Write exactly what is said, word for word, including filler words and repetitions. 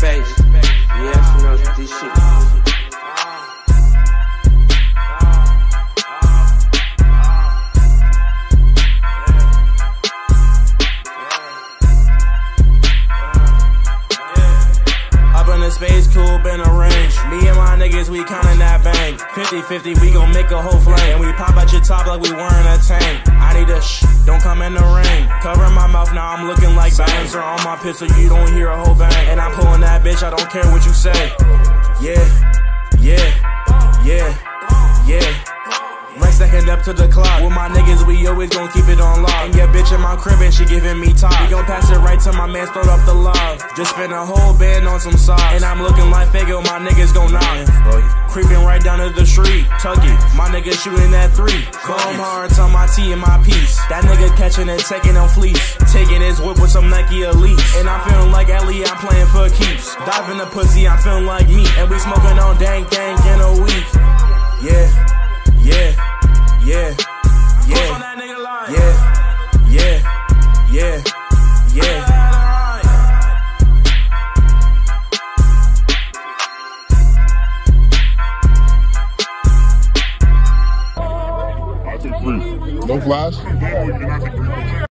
space. Yeah, she knows what this shit. Space coupe in a range. Me and my niggas, we counting that bang. fifty fifty, we gon' make a whole flame. And we pop at your top like we wearing a tank. I need a shh, don't come in the rain. Cover my mouth, now I'm looking like Silencer on my pistol, you don't hear a whole bang. And I'm pulling that bitch, I don't care what you say. Yeah, yeah, yeah, yeah. Right second up to the clock. With my niggas, we always gon' keep it on lock. And your bitch in my crib and she giving me top. We gon' pass it right to my man, start up the log. Just spend a whole band on some socks. And I'm looking like Fago, my niggas gon' knock. Creeping right down to the street, tuck it. My nigga shooting that three. Comb hard on my T and my piece. That nigga catching and taking them fleece. Taking his whip with some Nike Elites. And I'm feeling like Ellie, I'm playing for keeps. Dive in the pussy, I'm feeling like me. And we smoking on dank dank in a week. Yeah. Yeah, yeah, yeah, yeah, yeah, yeah, yeah. No flash?